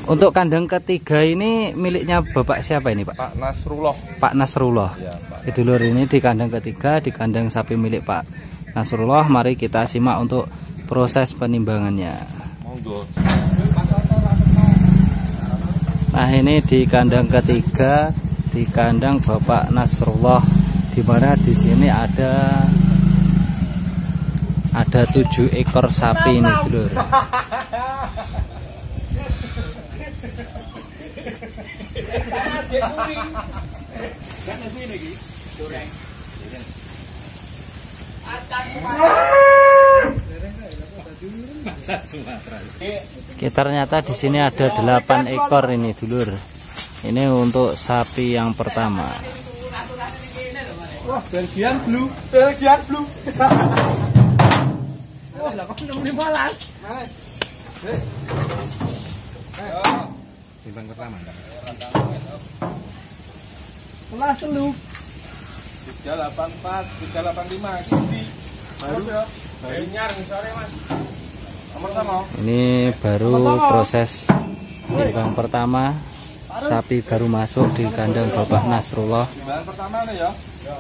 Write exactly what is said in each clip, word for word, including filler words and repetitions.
Untuk kandang ketiga ini miliknya Bapak siapa ini, Pak? Pak Nasrullah. Pak Nasrullah. Ya, Pak. Itu lur, ini di kandang ketiga, di kandang sapi milik Pak Nasrullah. Mari kita simak untuk proses penimbangannya. Monggo. Nah, ini di kandang ketiga, di kandang Bapak Nasrullah, di mana di sini ada ada tujuh ekor sapi ini, lur. Oke, ternyata di sini ada delapan ekor ini, dulur. Ini untuk sapi yang pertama. Wah, Belgian blue, Belgian blue. Wah, lah kok nemu balas. Timbang pertama enggak? Kelas telu. tiga delapan empat, tiga delapan lima gini. Baru ya. Baru nyar sore, Mas. Nomor sama. Ini baru proses timbang pertama. Sapi baru masuk di kandang Bapak Nasrullah. Timbangan pertama nih ya.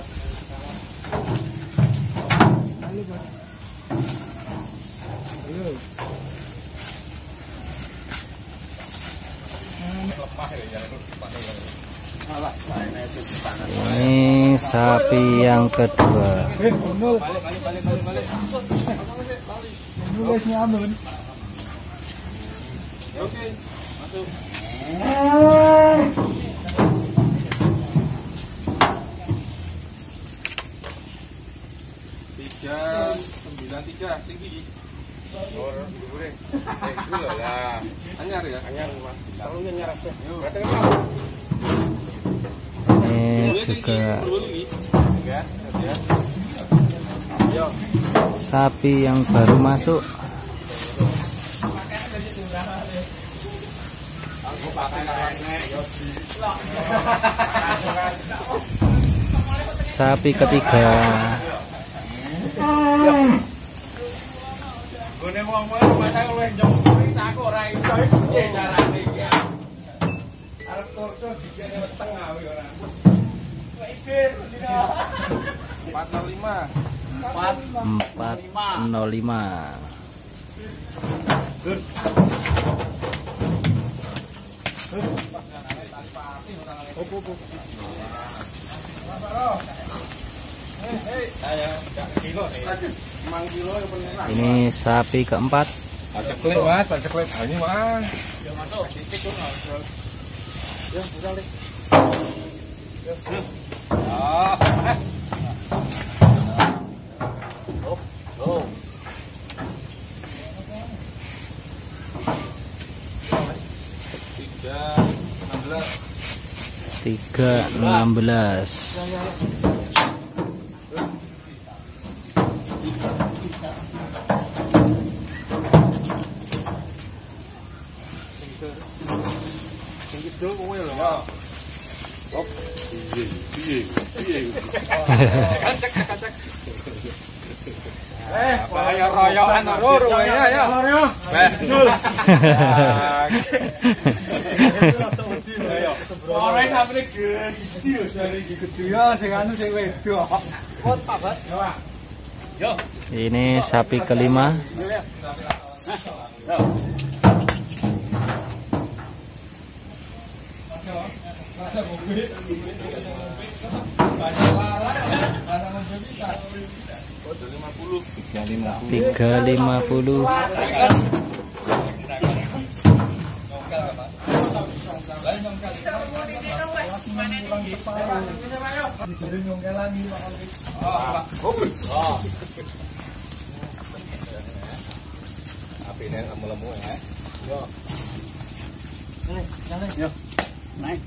Ini sapi yang kedua. Balik balik balik balik balik. Nulisnya amun. Oke, masuk. Tiga sembilan tiga tinggi. Lor, dure. Eh, dulu lah. Anyar ya? Anyar, Mas. Kalau nyar aja. Ini juga sapi yang baru masuk. Sapi ketiga. Gone wong-wong masa luwih njong aku ora iso piye carane iki. Arep kursus dijene weteng ae ora. empat nol lima. empat nol lima. Ini sapi keempat. Paceklik, Mas, paceklik. Ini, Mas. Ya masuk. Titik kok. Ya, udah deh. Ah. Oh, oh. tiga enam belas. Eh, royo-royoan loro ya ya. Betul. Ora sampe gede yo jare iki gede ya sing anu sing wedok. Kot Pak, Yo. Ini sapi kelima. tiga lima puluh. Apine lemu-lemu ya. Yo. Nih, yo. Naik.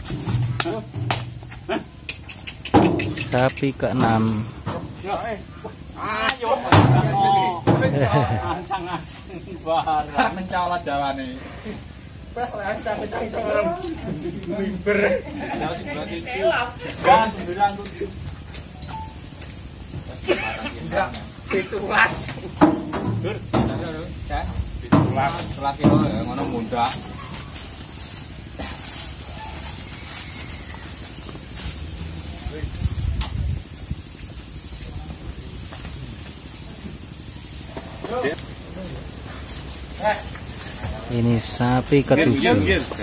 Sapi keenam. Yo, eh. Ayo. Ancang-ancang barang mencolot jawane. Wes lek capek iso mimber. Gas sembilan tujuh. Enggak, pitulas. Dur. Kan? Pitulas, laki lo ya ngono mundak. Ini sapi ketujuh.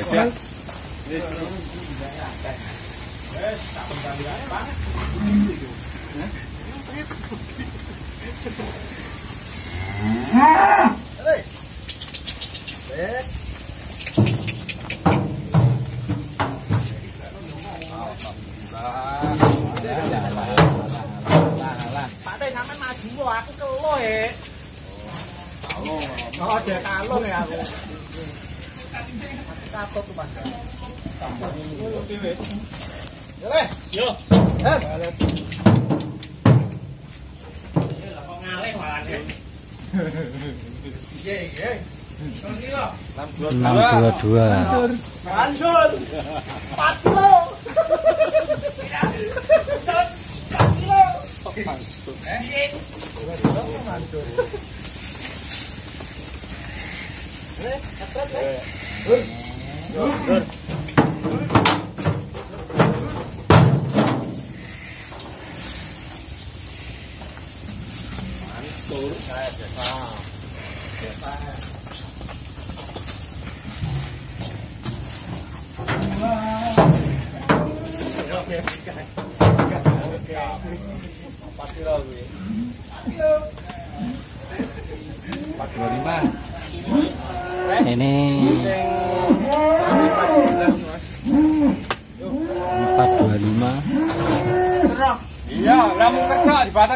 Pak Teh sampean maju kok aku kelo ya. Kalung. Oh, ada kalung ya aku. Takut tuh, Pak. Yo, Le. Yo. Eh. Kok ngalih malah. Iya, iya. enam dua dua. Hancur. empat kilo. empat kilo. Eh? Hancur. Eh, atret eh. Dur. Dur. Mantul. Saya biasa. Biasa. empat kilo gue. empat puluh lima. Ini empat dua lima. Iya, lamun kerja di Batak.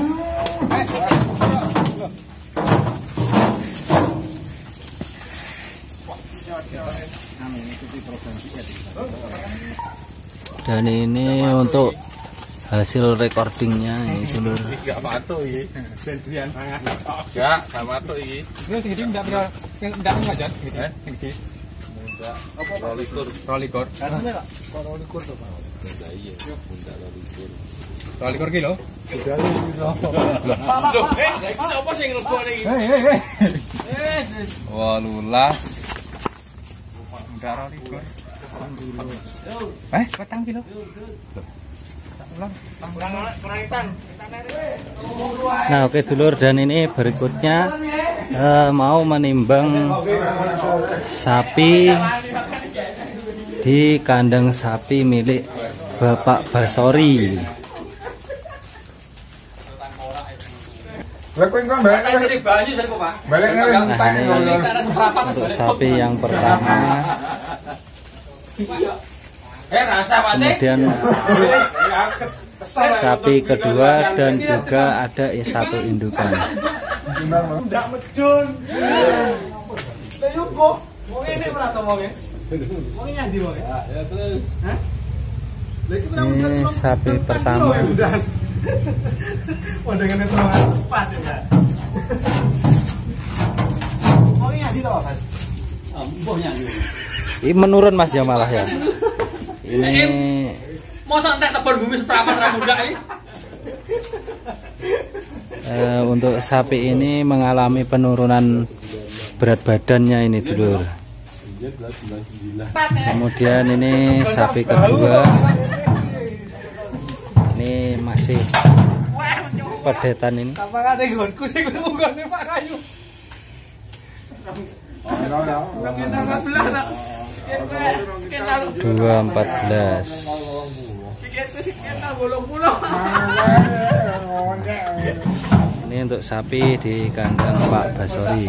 Dan ini untuk hasil recordingnya itu lur. Gak patuh iki. Sendirian mangan. Gak, gak patuh iki. Ini segede ndak bisa ndak ngajak gitu. Segede. Enggak. Rolikur. Rolikur. Rasane Pak. Rolikur to, Pak. Lah iya. Enggak rolikur. Rolikur kilo. Sudah lho. Loh, eh, sapa sing nglebone iki? Hei, hei, hei. Eh, wolulas. Enggak rolikur. Eh, petang kilo. Nah, oke dulur, dan ini berikutnya eh, mau menimbang sapi di kandang sapi milik Bapak Basori. Lah kowe engko balik sing banyu sing kok, Pak. Balik nang Nah, ini untuk sapi yang pertama. Eh, rasa Pak. Kemudian sapi kedua dan juga ada satu indukan. Ndak medun. Lah yo kok wong ngene ora to wonge. Wong nyandi wonge. Ya terus. Hah? Lah iki Ini sapi pertama. Pandangannya terus pas ya. Wong nyandi to, Mas? Ambuh nyandi. Ini menurun Mas ya malah ya. Ini mosok entek tebon bumi seprapat ra mudak iki. eh, untuk sapi ini mengalami penurunan berat badannya ini dulur. Kemudian ini sapi kedua. Ini masih pedetan ini. Apakah ada gonku sing ngongkone Pak Kayu? dua empat belas. Ini untuk sapi di kandang Pak Basori.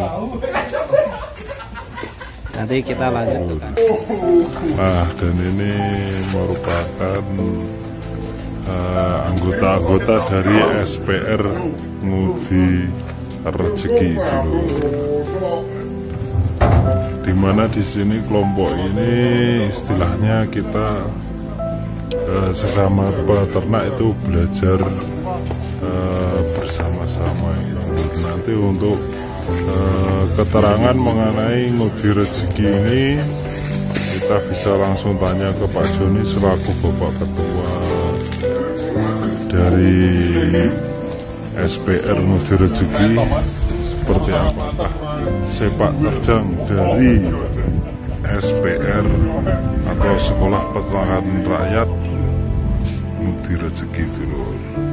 Nanti kita lanjutkan. Nah, dan ini merupakan anggota-anggota uh, dari S P R Ngudi Rezeki dulu. Dimana di sini kelompok ini istilahnya kita uh, sesama peternak itu belajar uh, bersama-sama itu. Nanti untuk uh, keterangan mengenai Ngudi Rezeki ini kita bisa langsung tanya ke Pak Joni selaku Bapak Ketua dari S P R Ngudi Rezeki, seperti apakah sepak terjang dari S P R atau Sekolah Peternakan Rakyat Ngudi Rezeki dulu.